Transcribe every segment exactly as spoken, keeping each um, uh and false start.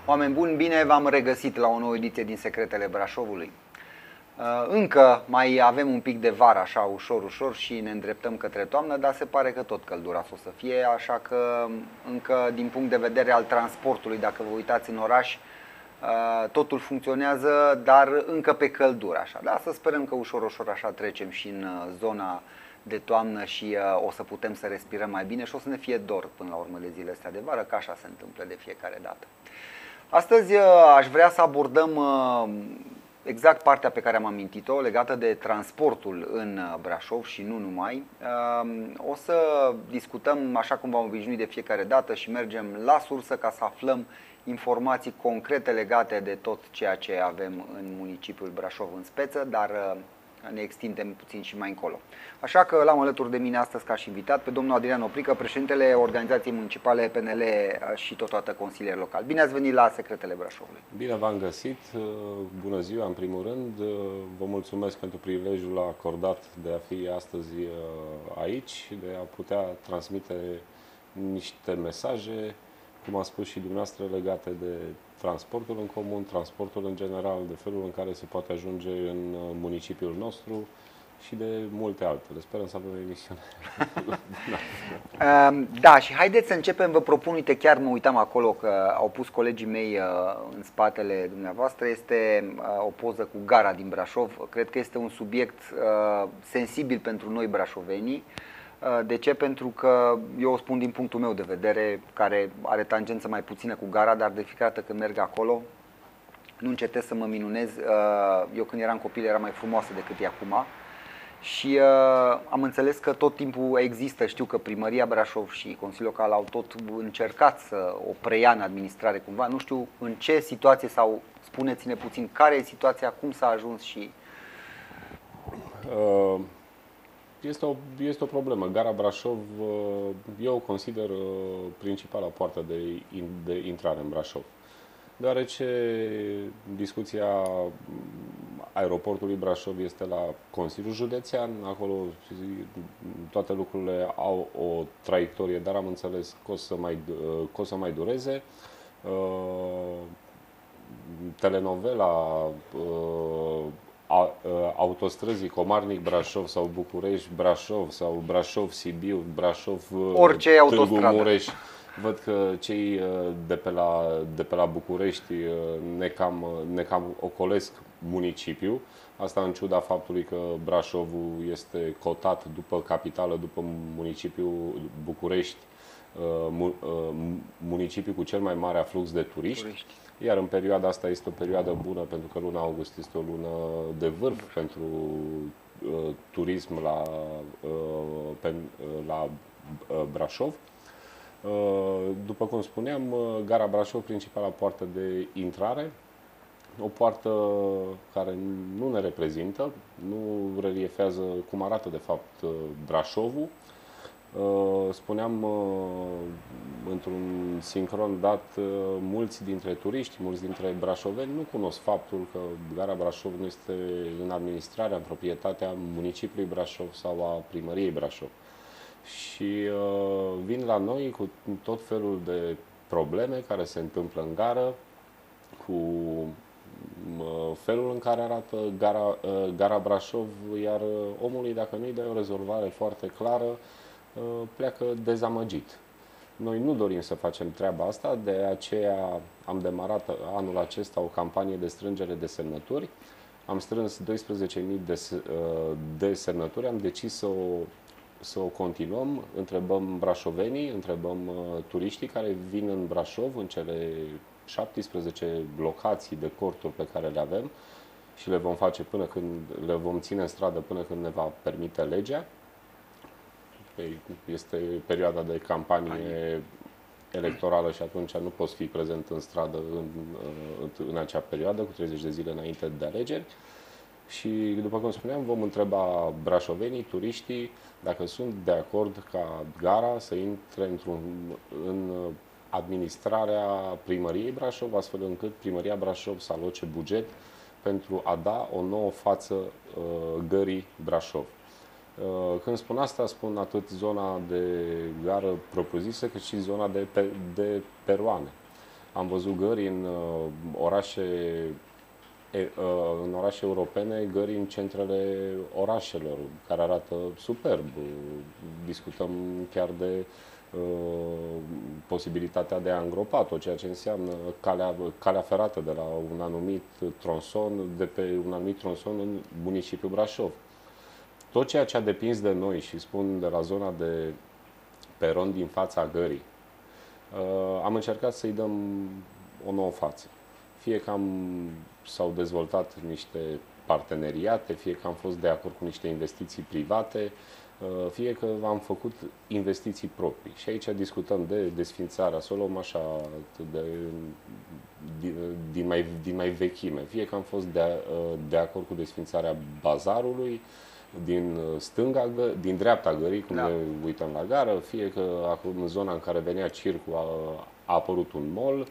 Oameni buni, bine v-am regăsit la o nouă ediție din Secretele Brașovului. Încă mai avem un pic de vară, așa, ușor, ușor și ne îndreptăm către toamnă, dar se pare că tot căldura o să fie, așa că încă din punct de vedere al transportului, dacă vă uitați în oraș, totul funcționează, dar încă pe căldură, așa. Dar să sperăm că ușor, ușor așa trecem și în zona de toamnă și o să putem să respirăm mai bine și o să ne fie dor până la urmă de zilele astea de vară, că așa se întâmplă de fiecare dată. Astăzi aș vrea să abordăm exact partea pe care am amintit-o, legată de transportul în Brașov și nu numai. O să discutăm, așa cum v-am obișnuit de fiecare dată, și mergem la sursă ca să aflăm informații concrete legate de tot ceea ce avem în municipiul Brașov în speță, dar ne extindem puțin și mai încolo. Așa că l-am alături de mine astăzi ca și invitat pe domnul Adrian Oprică, președintele Organizației Municipale P N L și totodată consilier local. Bine ați venit la Secretele Brașovului. Bine v-am găsit, bună ziua în primul rând, vă mulțumesc pentru prilejul acordat de a fi astăzi aici, de a putea transmite niște mesaje, cum a spus și dumneavoastră, legate de transportul în comun, transportul în general, de felul în care se poate ajunge în municipiul nostru și de multe altele. Sperăm să avem o emisiune. Da, și haideți să începem. Vă propun, uite, chiar mă uitam acolo că au pus colegii mei în spatele dumneavoastră, este o poză cu gara din Brașov. Cred că este un subiect sensibil pentru noi brașovenii. De ce? Pentru că eu o spun din punctul meu de vedere, care are tangență mai puțină cu gara, dar de fiecare dată când merg acolo, nu încetez să mă minunez. Eu când eram copil era mai frumoasă decât e acum și am înțeles că tot timpul există, știu că Primăria Brașov și Consiliul Local au tot încercat să o preia în administrare cumva. Nu știu în ce situație sau spuneți-ne puțin care e situația, cum s-a ajuns și... Uh... Este o, este o problemă. Gara Brașov, eu o consider principala poartă de, de intrare în Brașov. Deoarece discuția aeroportului Brașov este la Consiliul Județean, acolo toate lucrurile au o traiectorie, dar am înțeles că o să mai, că o să mai dureze. Telenovela autostrăzii Comarnic-Brașov sau București-Brașov sau Brașov-Sibiu, Brașov-Târgu Mureș. Văd că cei de pe la, de pe la București ne cam, ne cam ocolesc municipiul. Asta în ciuda faptului că Brașovul este cotat după capitală, după municipiul București, municipiul cu cel mai mare aflux de turiști. turiști. Iar în perioada asta este o perioadă bună, pentru că luna august este o lună de vârf pentru uh, turism la, uh, pe, uh, la uh, Brașov. Uh, după cum spuneam, uh, gara Brașov, principala poartă de intrare, o poartă care nu ne reprezintă, nu reliefează cum arată de fapt uh, Brașovul. Spuneam într-un sincron dat, mulți dintre turiști, mulți dintre brașoveni nu cunosc faptul că gara Brașov nu este în administrarea, în proprietatea municipiului Brașov sau a primăriei Brașov. Și vin la noi cu tot felul de probleme care se întâmplă în gară, cu felul în care arată gara, gara Brașov, iar omului, dacă nu-i dai o rezolvare foarte clară, pleacă dezamăgit. Noi nu dorim să facem treaba asta, de aceea am demarat anul acesta o campanie de strângere de semnături. Am strâns doisprezece mii de, de semnături, am decis să o, să o continuăm. Întrebăm brașovenii, întrebăm turiștii care vin în Brașov, în cele șaptesprezece locații de corturi pe care le avem și le vom face până când le vom ține în stradă până când ne va permite legea. Este perioada de campanie electorală și atunci nu poți fi prezent în stradă în, în acea perioadă, cu treizeci de zile înainte de alegeri. Și, după cum spuneam, vom întreba brașovenii, turiștii, dacă sunt de acord ca gara să intre într-un, în administrarea primăriei Brașov, astfel încât primăria Brașov să aloce buget pentru a da o nouă față uh, gării Brașov. Când spun asta, spun atât zona de gară propriu-zisă, cât și zona de, pe, de peroane. Am văzut gări în orașe, în orașe europene, gări în centrele orașelor, care arată superb. Discutăm chiar de posibilitatea de a îngropa tot ceea ce înseamnă calea, calea ferată de la un anumit tronson, de pe un anumit tronson în municipiul Brașov. Tot ceea ce a depins de noi, și spun de la zona de peron din fața gării, am încercat să-i dăm o nouă față. Fie că am, s-au dezvoltat niște parteneriate, fie că am fost de acord cu niște investiții private, fie că am făcut investiții proprii. Și aici discutăm de desfințarea, să o luăm așa de, din, mai, din mai vechime. Fie că am fost de, de acord cu desfințarea bazarului, din stânga, din dreapta gării, cum da. Ne uităm la gară, fie că acum în zona în care venea circul a, a apărut un mall,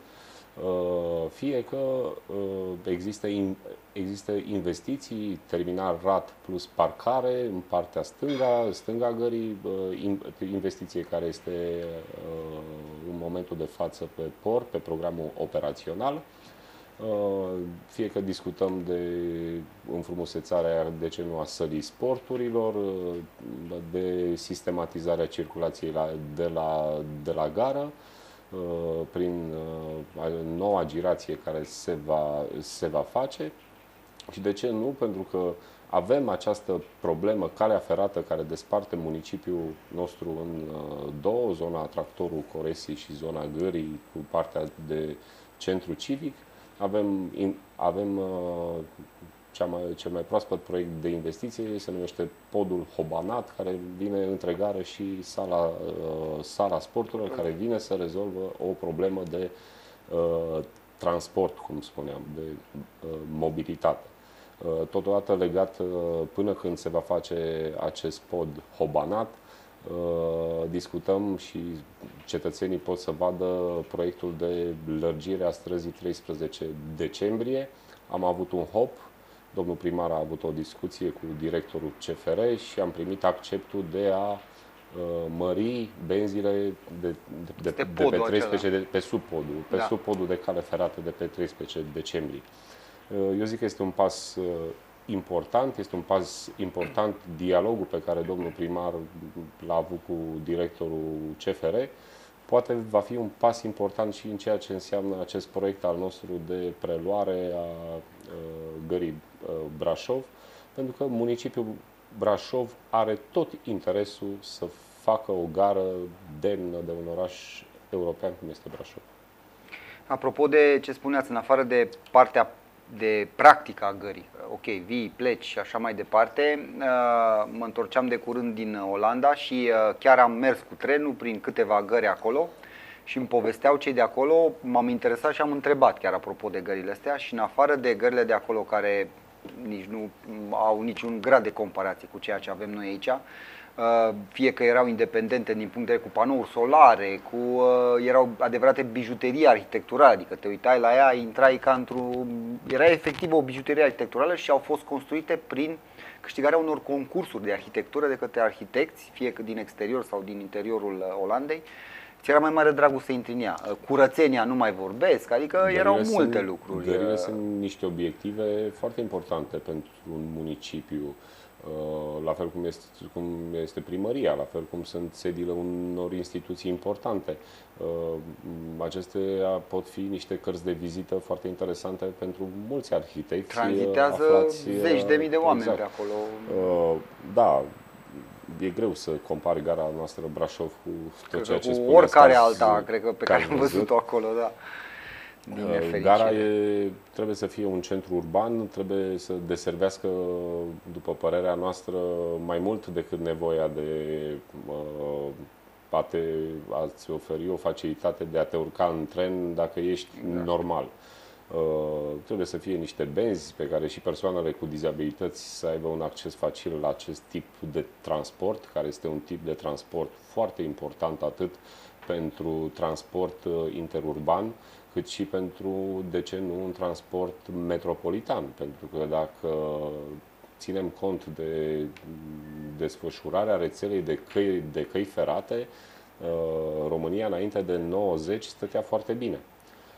fie că există, există investiții, terminal rat plus parcare în partea stânga, stânga gării, investiție care este în momentul de față pe P O R, pe programul operațional. Fie că discutăm de înfrumusețarea, de ce nu, a sălii sporturilor, de sistematizarea circulației la, de, la, de la gară, prin noua girație care se va, se va face. Și de ce nu? Pentru că avem această problemă, calea ferată care desparte municipiul nostru în două, zona Tractorul Coresii și zona Gării cu partea de centru civic. Avem, avem cea mai, cel mai proaspăt proiect de investiție, se numește Podul Hobanat, care vine între gară și sala, sala sporturilor, care vine să rezolvă o problemă de uh, transport, cum spuneam, de uh, mobilitate. Uh, totodată legat, uh, până când se va face acest pod Hobanat, uh, discutăm și cetățenii pot să vadă proiectul de lărgire a străzii treisprezece decembrie. Am avut un hop. Domnul primar a avut o discuție cu directorul C F R și am primit acceptul de a uh, mări benzile de, de, de, de pe treisprezece, de, pe sub podul, pe da. sub podul de cale ferată de pe treisprezece decembrie. Uh, eu zic că este un pas uh, important, este un pas important dialogul pe care domnul primar l-a avut cu directorul C F R. Poate va fi un pas important și în ceea ce înseamnă acest proiect al nostru de preluare a gării Brașov, pentru că municipiul Brașov are tot interesul să facă o gară demnă de un oraș european cum este Brașov. Apropo de ce spuneați, în afară de partea de practică a gării, ok, vii, pleci și așa mai departe, mă întorceam de curând din Olanda și chiar am mers cu trenul prin câteva gări acolo și îmi povesteau cei de acolo, m-am interesat și am întrebat chiar apropo de gările astea și în afară de gările de acolo care nici nu au niciun grad de comparație cu ceea ce avem noi aici, fie că erau independente din punct de vedere cu panouri solare, cu, erau adevărate bijuterii arhitecturale, adică te uitai la ea, intrai ca într-un, era efectiv o bijuterie arhitecturală și au fost construite prin câștigarea unor concursuri de arhitectură de către arhitecți, fie că din exterior sau din interiorul Olandei. Ți era mai mare dragul să intri în ea. Curățenia nu mai vorbesc, adică gările erau multe sunt, lucruri. Gările sunt niște obiective foarte importante pentru un municipiu, la fel cum este, cum este primăria, la fel cum sunt sediile unor instituții importante. Acestea pot fi niște cărți de vizită foarte interesante pentru mulți arhitecți. Tranzitează aflați, zeci de mii de oameni exact. pe acolo. Da. E greu să compari gara noastră Brașov cu tot cred ceea ce cu spuneți. Oricare alta, cred că pe care am văzut-o acolo, da. Din nefericire. Gara e, trebuie să fie un centru urban, trebuie să deservească, după părerea noastră, mai mult decât nevoia de uh, a te, a-ți oferi o facilitate de a te urca în tren dacă ești da. normal. Uh, trebuie să fie niște benzi pe care și persoanele cu dizabilități să aibă un acces facil la acest tip de transport, care este un tip de transport foarte important atât pentru transport uh, interurban, cât și pentru, de ce nu, un transport metropolitan. Pentru că dacă ținem cont de desfășurarea rețelei de căi, de căi ferate, uh, România înainte de nouăzeci stătea foarte bine.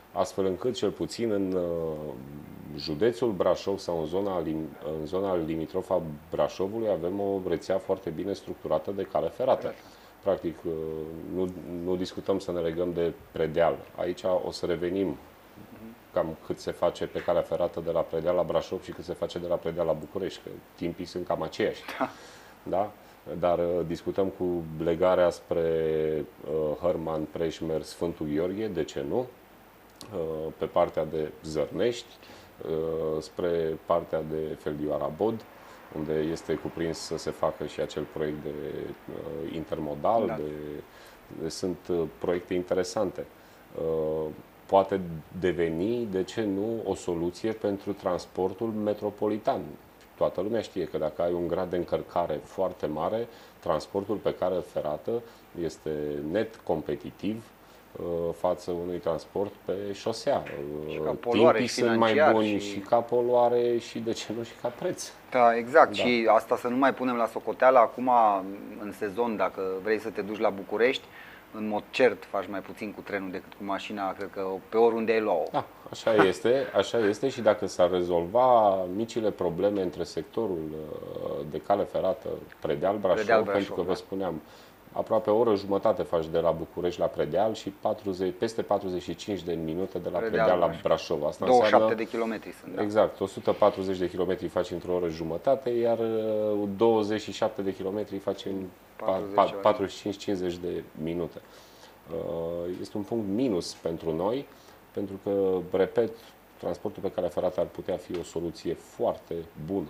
astfel încât, cel puțin în județul Brașov sau în zona, în zona limitrofă a Brașovului, avem o rețea foarte bine structurată de cale ferată. Practic, nu, nu discutăm să ne legăm de predeal. Aici o să revenim cam cât se face pe calea ferată de la Predeal la Brașov și cât se face de la Predeal la București, că timpii sunt cam aceiași. Da. Da? Dar discutăm cu legarea spre uh, Hărman, Preșmer, Sfântul Gheorghe, de ce nu? Uh, pe partea de Zărnești, uh, spre partea de Feldioara Bod, unde este cuprins să se facă și acel proiect de uh, intermodal. Da. De, de, sunt uh, proiecte interesante. Uh, poate deveni, de ce nu, o soluție pentru transportul metropolitan. Toată lumea știe că dacă ai un grad de încărcare foarte mare, transportul pe cale ferată este net competitiv uh, față unui transport pe șosea. Uh, Timpii sunt mai buni și... și ca poluare și, de ce nu, și ca preț. Da, exact. Da. Și asta să nu mai punem la socoteală. Acum, în sezon, dacă vrei să te duci la București, în mod cert faci mai puțin cu trenul decât cu mașina, cred că pe oriunde ai lua-o. Da, așa este, așa este și dacă s-ar rezolva micile probleme între sectorul de cale ferată Predeal Brașov, Predeal, Brașov pentru că da. vă spuneam, aproape o oră jumătate faci de la București la Predeal și patruzeci, peste patruzeci și cinci de minute de la Predeal, Predeal la Brașov. Asta douăzeci și șapte înseamnă, de kilometri sunt. Da. Exact, o sută patruzeci de kilometri faci într-o oră jumătate, iar douăzeci și șapte de kilometri faci în patruzeci și cinci cincizeci de minute. Este un punct minus pentru noi, pentru că, repet, transportul pe cale ferată ar putea fi o soluție foarte bună.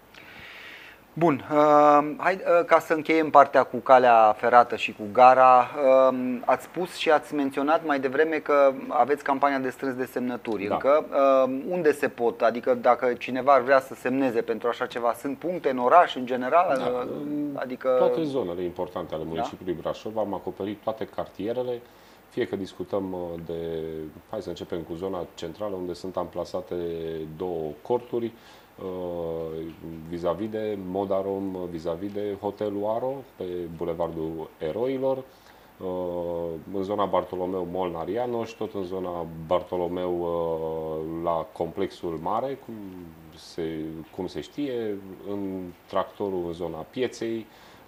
Bun, uh, hai, uh, ca să încheiem partea cu calea ferată și cu gara, uh, ați spus și ați menționat mai devreme că aveți campania de strâns de semnături. Da. Încă, uh, unde se pot? Adică dacă cineva ar vrea să semneze pentru așa ceva, sunt puncte în oraș în general? Da, uh, adică... Toate zonele importante ale municipiului da? Brașov, am acoperit toate cartierele, fie că discutăm de, hai să începem cu zona centrală, unde sunt amplasate două corturi, vis-a-vis de Modarom, vis-a-vis de Hotelul Aro, pe Bulevardul Eroilor, în zona Bartolomeu Molnariano și tot în zona Bartolomeu la Complexul Mare, cum se, cum se știe, în Tractorul în zona Pieței,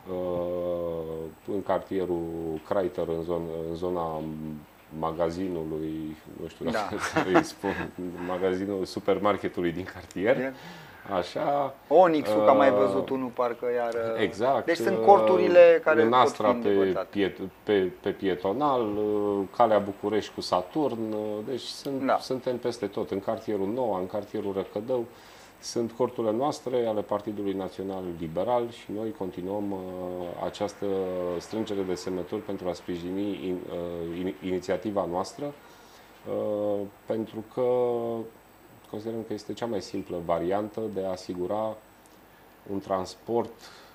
în cartierul Kreiter, în zona, în zona magazinului, nu știu dacă da. îi spun, magazinul supermarketului din cartier. Așa. Onyx-ul, uh, că am mai văzut unul, parcă iar. Exact. Deci sunt corturile care în Astra pot fi pe, piet, pe, pe pietonal, calea București cu Saturn, deci sunt, da. suntem peste tot, în cartierul Noua, în cartierul Răcădău. Sunt corturile noastre ale Partidului Național Liberal și noi continuăm uh, această strângere de semnături pentru a sprijini in, uh, in, inițiativa noastră, uh, pentru că considerăm că este cea mai simplă variantă de a asigura un transport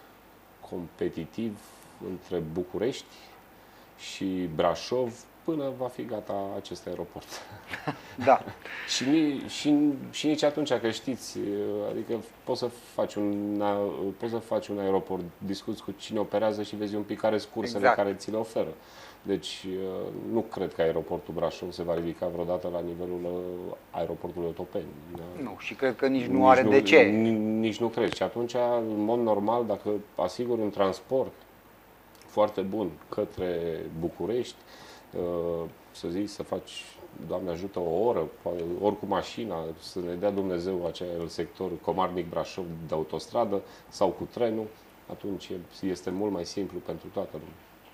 competitiv între București și Brașov până va fi gata acest aeroport. Da. și, și, și nici atunci, că știți, adică poți să faci un, poți să faci un aeroport, discuți cu cine operează și vezi un pic care sunt cursele exact. care ți le oferă. Deci nu cred că aeroportul Brașov se va ridica vreodată la nivelul aeroportului Otopeni. Nu, și cred că nici nu nici are nu, de ce. Nici nu cred. Și atunci, în mod normal, dacă asiguri un transport foarte bun către București, să zici, să faci, Doamne ajută, o oră, ori cu mașina, să ne dea Dumnezeu acel sector Comarnic-Brașov de autostradă sau cu trenul, atunci este mult mai simplu pentru toată lumea.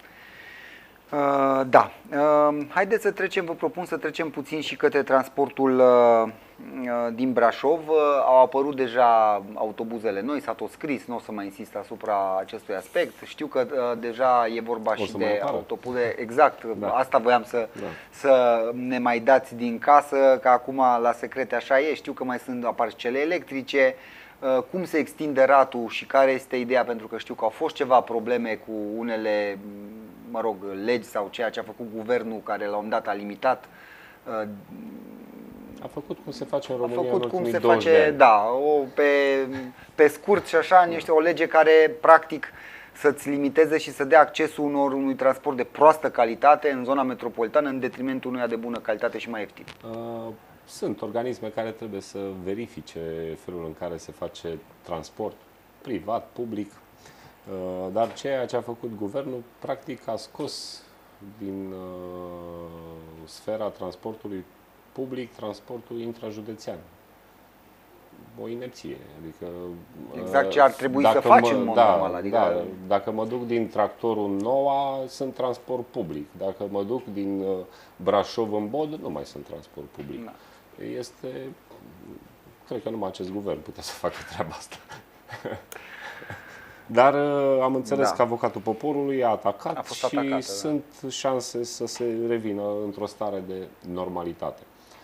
Uh, da. Uh, haideți să trecem, vă propun să trecem puțin și către transportul uh, din Brașov. Uh, au apărut deja autobuzele noi, s-a tot scris, nu o să mai insist asupra acestui aspect. Știu că uh, deja e vorba o și de autobuze. Exact, da. Asta voiam să, da. să ne mai dați din casă, că acum la secrete așa e. Știu că mai sunt, apar cele electrice. Uh, cum se extinde ratul și care este ideea, pentru că știu că au fost ceva probleme cu unele, mă rog, legi sau ceea ce a făcut guvernul, care la un moment dat a limitat. A făcut cum se face în România. A făcut în cum se face, da, o, pe, pe scurt și așa, niște, o lege care practic să-ți limiteze și să dea accesul unor unui transport de proastă calitate în zona metropolitană în detrimentul unuia de bună calitate și mai ieftin? Uh, sunt organisme care trebuie să verifice felul în care se face transport privat, public, uh, dar ceea ce a făcut guvernul, practic a scos din uh, sfera transportului public transportul intrajudețean. O inepție. Adică, exact ce ar trebui să faci mă, în mod da, normal. Adică... da, dacă mă duc din Tractorul Noua, sunt transport public. Dacă mă duc din Brașov în Bod, nu mai sunt transport public. Da. Este... Cred că numai acest guvern putea să facă treaba asta. Dar am înțeles da. că avocatul poporului a atacat a fost și atacată, sunt da. șanse să se revină într-o stare de normalitate.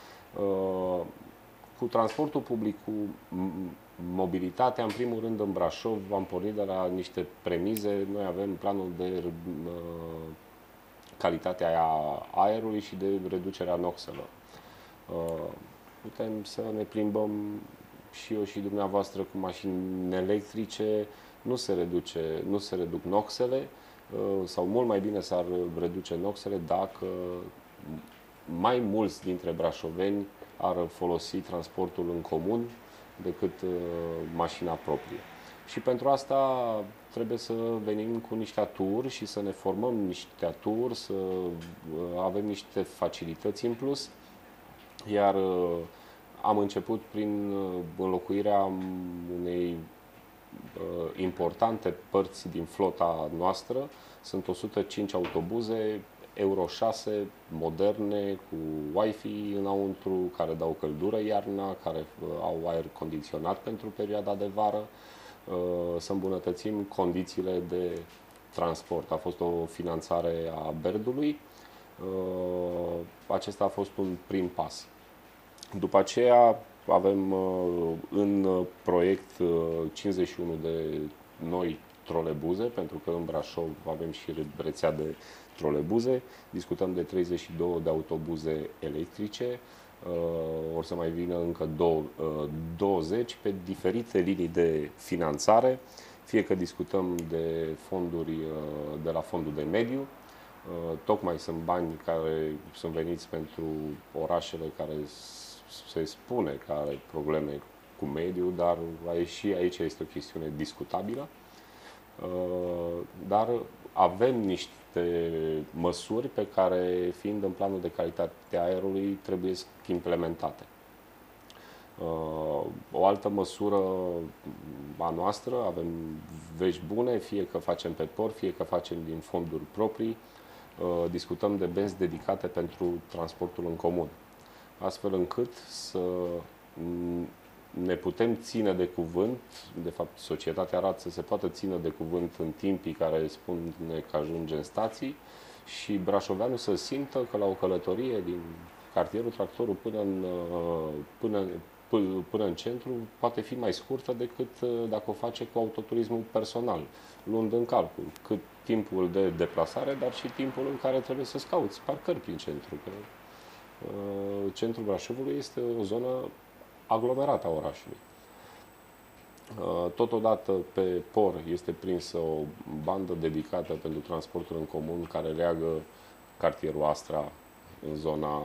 Cu transportul public, cu mobilitatea, în primul rând în Brașov, am pornit de la niște premize. Noi avem planul de uh, calitate a aerului și de reducerea noxelor. Uh, putem să ne plimbăm și eu și dumneavoastră cu mașini electrice, nu se, reduce, nu se reduc noxele, uh, sau mult mai bine s-ar reduce noxele dacă mai mulți dintre brașoveni ar folosi transportul în comun decât uh, mașina proprie. Și pentru asta trebuie să venim cu niște aturi și să ne formăm niște aturi, să uh, avem niște facilități în plus. Iar uh, am început prin uh, înlocuirea unei uh, importante părți din flota noastră. Sunt o sută cinci autobuze Euro șase moderne, cu Wi-Fi înăuntru, care dau căldură iarna, care au aer condiționat pentru perioada de vară, să îmbunătățim condițiile de transport. A fost o finanțare a Berdului. Acesta a fost un prim pas. După aceea avem în proiect cincizeci și unu de noi trolebuze, pentru că în Brașov avem și rețea de trolebuze. Discutăm de treizeci și două de autobuze electrice. Or să mai vină încă douăzeci pe diferite linii de finanțare, fie că discutăm de fonduri de la fondul de mediu. Tocmai sunt bani care sunt veniți pentru orașele care se spune că are probleme cu mediul, dar și aici este o chestiune discutabilă. Dar avem niște măsuri pe care, fiind în planul de calitate a aerului, trebuie implementate. O altă măsură a noastră, avem vești bune, fie că facem pe port, fie că facem din fonduri proprii, discutăm de benzi dedicate pentru transportul în comun, astfel încât să ne putem ține de cuvânt, de fapt societatea arată să se poată ține de cuvânt în timpii care spun că ajunge în stații și brașoveanul să simtă că la o călătorie din cartierul Tractorul până în, până, până în centru poate fi mai scurtă decât dacă o face cu autoturismul personal, luând în calcul cât timpul de deplasare, dar și timpul în care trebuie să-ți cauți parcări prin centru. Că, uh, centrul Brașovului este o zonă aglomerată a orașului. Totodată pe por este prinsă o bandă dedicată pentru transportul în comun care leagă cartierul Astra în zona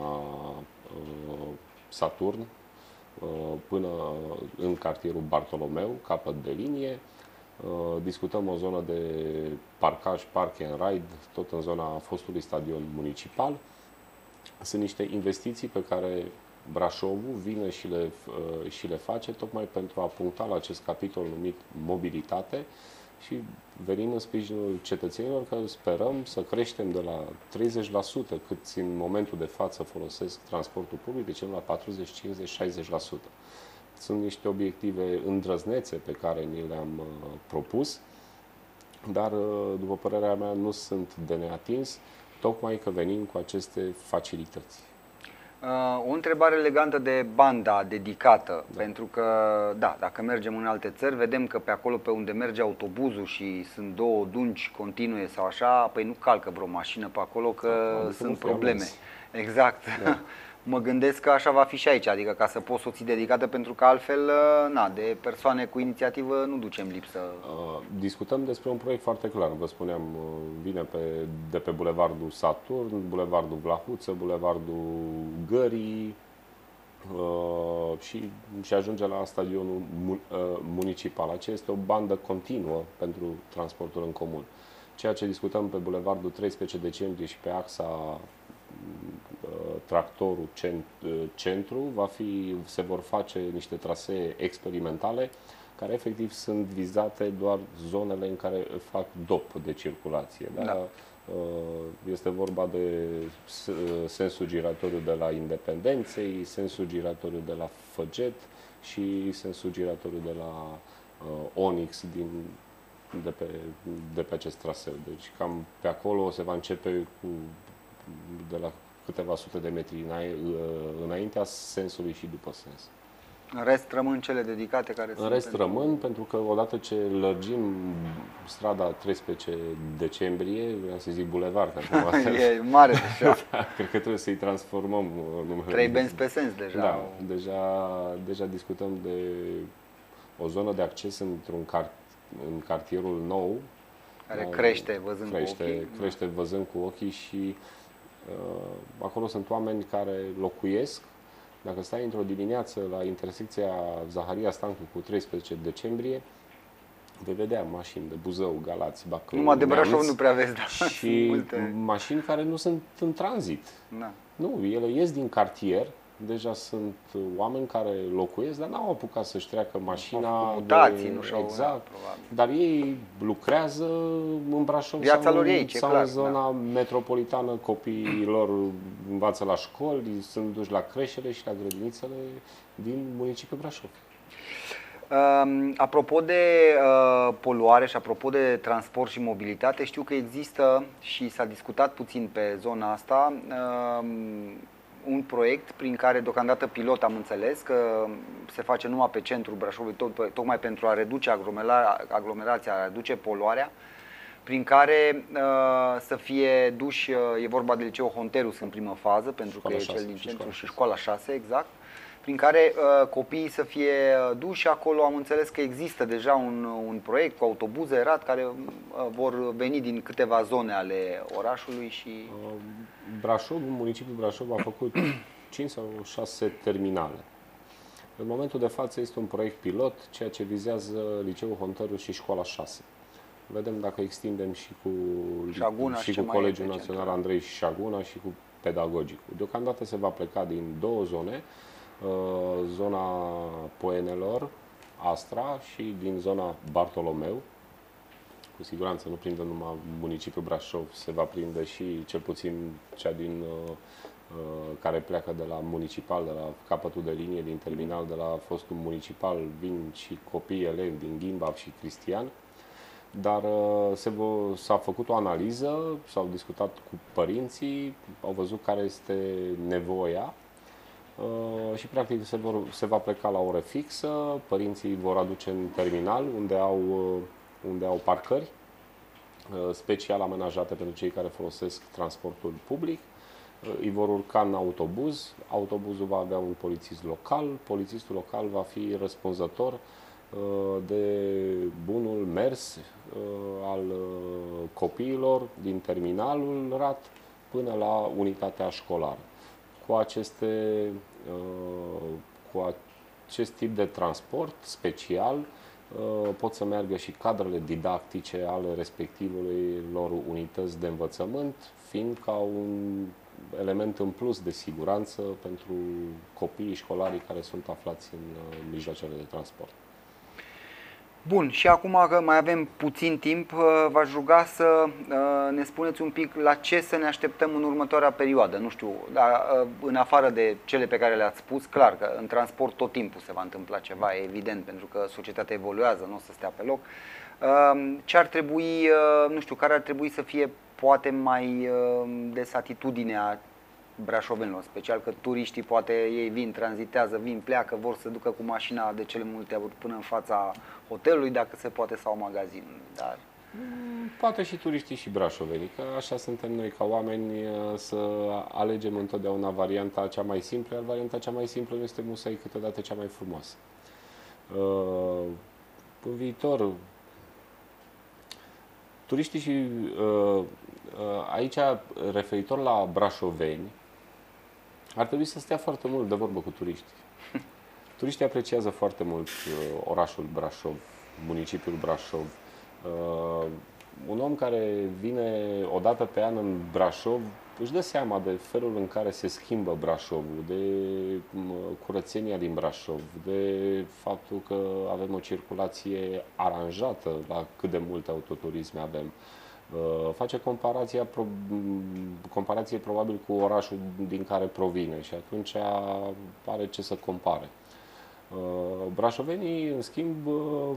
Saturn până în cartierul Bartolomeu, capăt de linie. Discutăm o zonă de parcaj, park and ride, tot în zona fostului stadion municipal. Sunt niște investiții pe care Brașovul vine și le, și le face tocmai pentru a puncta la acest capitol numit mobilitate și venim în sprijinul cetățenilor, că sperăm să creștem de la treizeci la sută cât în momentul de față folosesc transportul public, deci la patruzeci, cincizeci, șaizeci la sută. Sunt niște obiective îndrăznețe pe care ni le-am propus, dar, după părerea mea, nu sunt de neatins, tocmai că venim cu aceste facilități. Uh, o întrebare legantă de banda dedicată, da. Pentru că, da, dacă mergem în alte țări, vedem că pe acolo pe unde merge autobuzul și sunt două dungi continue sau așa, păi nu calcă vreo mașină pe acolo, că da, sunt probleme. Exact. Da. mă gândesc că așa va fi și aici, adică ca să poți să o ții dedicată, pentru că altfel, na, de persoane cu inițiativă nu ducem lipsă. Discutăm despre un proiect foarte clar, vă spuneam, vine pe, de pe Bulevardul Saturn, Bulevardul Vlahuță, Bulevardul Gării și, și ajunge la stadionul municipal. Aceea este o bandă continuă pentru transportul în comun. Ceea ce discutăm pe Bulevardul treisprezece decembrie și pe axa Tractorul Centru, va fi, se vor face niște trasee experimentale care efectiv sunt vizate doar zonele în care fac dop de circulație. Da? Da. Este vorba de sensul giratoriu de la Independenței, sensul giratoriu de la Făget și sensul giratoriu de la Onyx din, de, pe, de pe acest traseu. Deci cam pe acolo se va începe cu, de la câteva sute de metri înaintea sensului și după sens. În rest rămân cele dedicate care În rest pentru... rămân, pentru că odată ce lărgim strada treisprezece decembrie, vreau să zic bulevard, acum e mare deja. Da, cred că trebuie să-i transformăm numele. Trei benzi pe sens deja. Da, deja, deja discutăm de o zonă de acces într-un car, în cartierul nou. Care crește văzând crește, cu ochii. Crește văzând cu ochii și uh, acolo sunt oameni care locuiesc. Dacă stai într-o dimineață la intersecția Zaharia Stancu cu treisprezece decembrie, vei vedea mașini de Buzău, Galați, Bacău, numai de Brașov nu prea vezi, da. Și multe... mașini care nu sunt în tranzit. Da. Nu, ele ies din cartier, deja sunt oameni care locuiesc, dar n-au apucat să-și treacă mașina. Mutații, nu și-au, exact. Da, dar ei lucrează în Brașov. Viața sau, lor aici, sau clar, în zona da. metropolitană, copiii lor învață la școli, sunt duși la creșele și la grădinițele din municipiul Brașov. Uh, apropo de uh, poluare și apropo de transport și mobilitate, știu că există și s-a discutat puțin pe zona asta uh, un proiect prin care deocamdată pilot am înțeles că se face numai pe centrul Brașovului, tot, tocmai pentru a reduce aglomera, aglomerația, a reduce poluarea, prin care uh, să fie duși, uh, e vorba de liceul Honterus în primă fază, pentru școala că e șase, cel din și centru școala și școala șase, exact, prin care uh, copiii să fie duși acolo. Am înțeles că există deja un, un proiect cu autobuze erat care uh, vor veni din câteva zone ale orașului și... Brașov, municipiul Brașov a făcut cinci sau șase terminale. În momentul de față este un proiect pilot, ceea ce vizează liceul Honterus și școala șase. Vedem dacă extindem și cu, Șaguna și cu Colegiul Național Andrei Șaguna și cu pedagogicul. Deocamdată se va pleca din două zone, zona Poenelor, Astra, și din zona Bartolomeu. Cu siguranță nu prinde numai municipiul Brașov, se va prinde și cel puțin cea din care pleacă de la municipal, de la capătul de linie din terminal, de la fostul municipal, vin și copii, elevi din Gimbav și Cristian. Dar s-a făcut o analiză, s-au discutat cu părinții, au văzut care este nevoia și practic se, vor, se va pleca la oră fixă, părinții vor aduce în terminal unde au, unde au parcări special amenajate pentru cei care folosesc transportul public. Îi vor urca în autobuz, autobuzul va avea un polițist local, polițistul local va fi răspunzător de bunul mers al copiilor din terminalul R A T până la unitatea școlară. Cu, aceste, cu acest tip de transport special pot să meargă și cadrele didactice ale respectivului lor unități de învățământ, fiind ca un element în plus de siguranță pentru copiii școlarii care sunt aflați în mijloacele de transport. Bun, și acum că mai avem puțin timp, v-aș ruga să ne spuneți un pic la ce să ne așteptăm în următoarea perioadă. Nu știu, dar în afară de cele pe care le-ați spus, clar că în transport tot timpul se va întâmpla ceva, e evident, pentru că societatea evoluează, nu o să stea pe loc. Ce ar trebui, nu știu, care ar trebui să fie poate mai des atitudinea brașovenilor, special că turiștii poate ei vin, tranzitează, vin, pleacă, vor să ducă cu mașina de cele multe ori până în fața hotelului, dacă se poate, sau magazinului, dar... Poate și turiștii și brașovenii, că așa suntem noi ca oameni, să alegem întotdeauna varianta cea mai simplă, iar varianta cea mai simplă nu este musai câteodată cea mai frumoasă. În viitor, turiștii și aici, referitor la brașoveni, ar trebui să stea foarte mult de vorbă cu turiștii. Turiștii apreciază foarte mult orașul Brașov, municipiul Brașov. Uh, un om care vine o dată pe an în Brașov își dă seama de felul în care se schimbă Brașovul, de curățenia din Brașov, de faptul că avem o circulație aranjată la cât de multe autoturisme avem. Uh, face comparația, pro, comparație probabil cu orașul din care provine și atunci are ce să compare. Uh, brașovenii, în schimb, uh,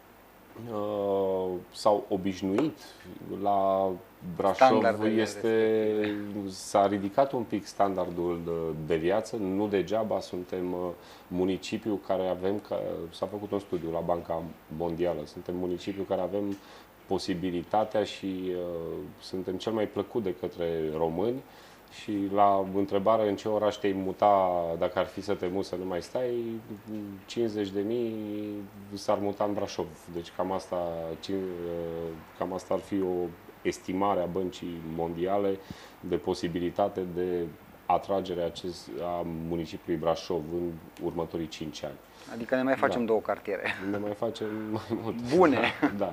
s-au obișnuit la Brașov, este, s-a ridicat un pic standardul de viață, nu degeaba suntem municipiul care avem, s-a făcut un studiu la Banca Mondială, suntem municipiul care avem posibilitatea și uh, suntem cel mai plăcut de către români. Și la întrebare în ce oraș te-ai muta dacă ar fi să te muți să nu mai stai, cincizeci de mii s-ar muta în Brașov. Deci cam asta, cam asta ar fi o estimare a Băncii Mondiale de posibilitate de atragere acest, a municipiului Brașov în următorii cinci ani. Adică ne mai facem da. două cartiere. Ne mai facem mai mult. Bune! Da.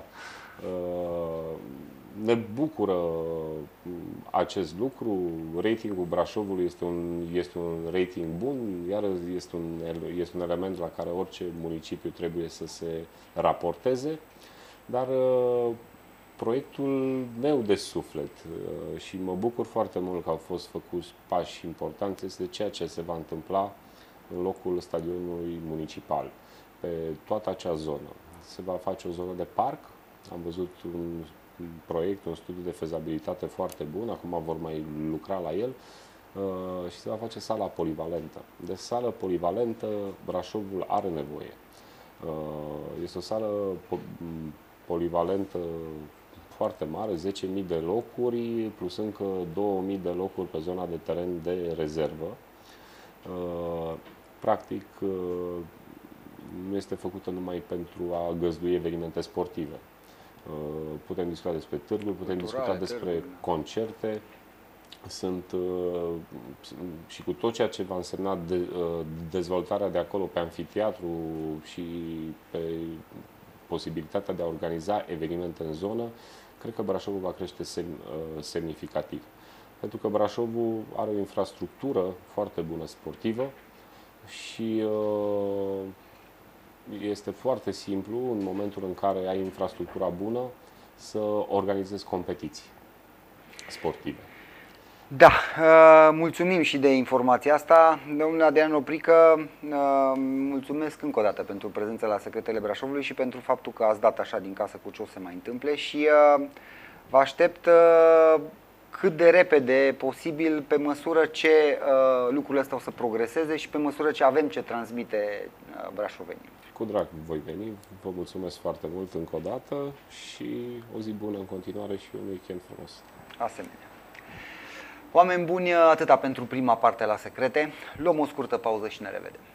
Ne bucură acest lucru, ratingul Brașovului este un, este un rating bun, iar este un, este un element la care orice municipiu trebuie să se raporteze, dar proiectul meu de suflet și mă bucur foarte mult că au fost făcuți pași importanți este ceea ce se va întâmpla în locul stadionului municipal, pe toată acea zonă. Se va face o zonă de parc, am văzut un proiect, un studiu de fezabilitate foarte bun, acum vor mai lucra la el uh, și se va face sala polivalentă. De sală polivalentă Brașovul are nevoie. Uh, este o sală po polivalentă foarte mare, zece mii de locuri, plus încă două mii de locuri pe zona de teren de rezervă. Uh, practic, uh, nu este făcută numai pentru a găzdui evenimente sportive. Putem discuta despre târguri, putem culturale, discuta despre târguri. concerte. Sunt și cu tot ceea ce va însemna de, dezvoltarea de acolo pe amfiteatru și pe posibilitatea de a organiza evenimente în zonă, cred că Brașovul va crește semn, semnificativ. Pentru că Brașovul are o infrastructură foarte bună sportivă și este foarte simplu, în momentul în care ai infrastructura bună, să organizezi competiții sportive. Da, mulțumim și de informația asta. Domnul Adrian Oprică, mulțumesc încă o dată pentru prezența la Secretele Brașovului și pentru faptul că ați dat așa din casă cu ce o să mai întâmple și vă aștept cât de repede posibil, pe măsură ce uh, lucrurile astea o să progreseze și pe măsură ce avem ce transmite uh, brașovenii. Cu drag voi veni, vă mulțumesc foarte mult încă o dată și o zi bună în continuare și un weekend frumos. Asemenea. Oameni buni, atâta pentru prima parte la Secrete. Luăm o scurtă pauză și ne revedem.